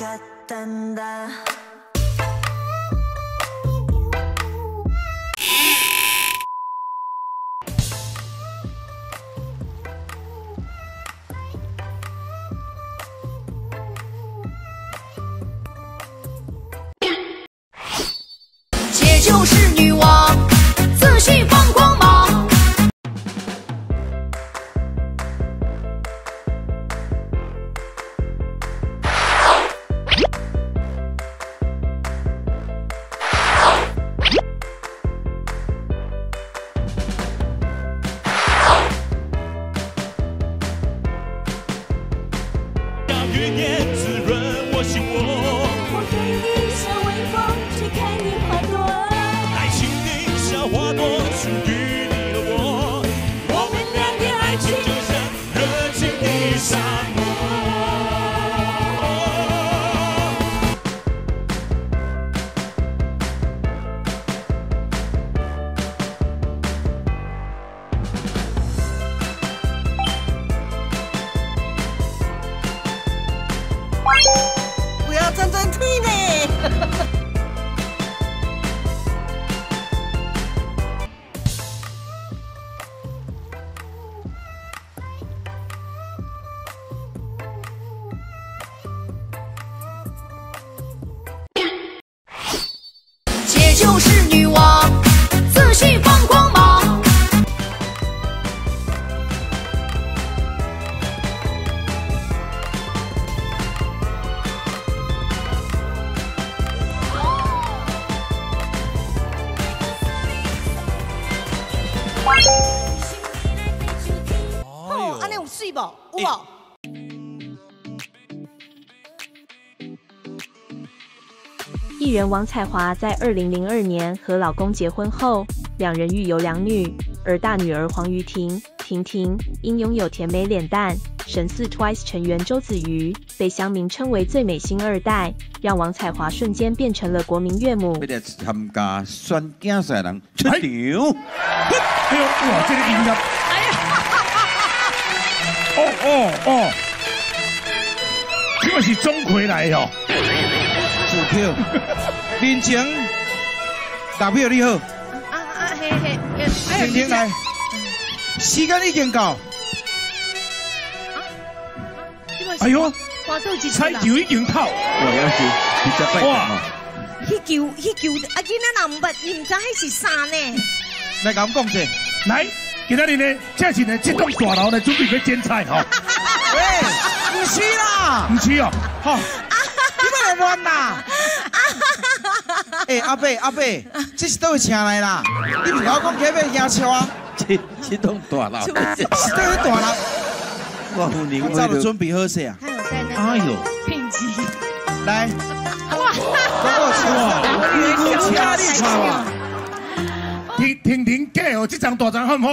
姐就是女王，自信放光芒。 月夜滋润我心窝， 我给你像微风，吹开你花朵。 爱情里像花朵属于你的我，我们两个爱情就像热情的沙漠。 不要站站退呢！ 姐就是女王，自信放光芒。 哦，安尼有水无？有无？ 艺人王彩华在2002年和老公结婚后，两人育有2女，而大女儿黄瑜婷婷婷因拥有甜美脸蛋，神似 TWICE 成员周子瑜，被乡民称为最美星2代，让王彩华瞬间变成了国民岳母。 要来参加选竞赛人出场。 哎呦，哇，这个音乐！哎呀！哦，这个是钟馗来哦。 主票，面前大票你好， 嘿， 婷婷来，时间已经到。 哎呦， 花豆一彩球已经透。 我要是比较快哇！ 迄球，啊，囡仔人捌，你唔知迄是啥呢？ 来甲我讲者， 来，今仔日呢，这是呢，这栋大楼呢，准备要剪彩哈。 喂，唔是啦， 唔是哦， 吼，你莫来乱啦。阿伯，这是倒位请来啦？你唔甲我讲起要赢笑啊？这栋大楼，是倒位大楼。我夫人，早就准备好势啊。 还有在那哎呦， 聘机， 来， 哇， 你请你看哇。 婷假哦，这张大张好唔好？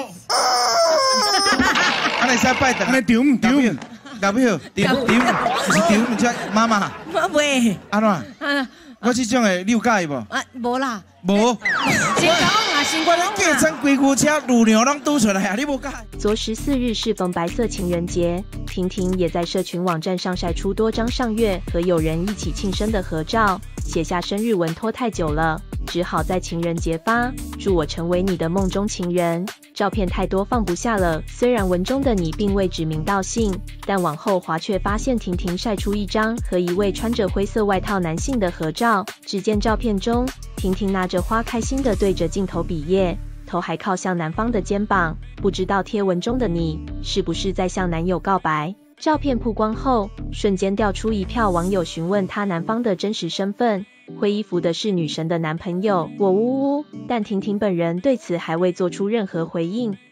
安尼使拜登， 安尼丢， 大票，是丢，唔知妈妈。 喂， 安怎？我这种的，你有介意无？ 啊，无啦， 无。 先讲啊，先我咧计程规股车路牛拢拄出来啊！你无介意？ 昨14日适逢白色情人节，婷婷也在社群网站上晒出多张上月和友人一起庆生的合照，写下生日文拖太久了，只好在情人节发，祝我成为你的梦中情人。照片太多放不下了，虽然文中的你并未指名道姓，但往后滑却发现婷婷晒出一张和一位穿着灰色外套男性的合照。只见照片中，婷婷拿着花开心地对着镜头比耶，头还靠向男方的肩膀，不知道贴文中的你是不是在向男友告白。照片曝光后，瞬间调出一票网友询问他男方的真实身份，灰衣服的是女神的男朋友，我呜呜，但婷婷本人对此还未做出任何回应。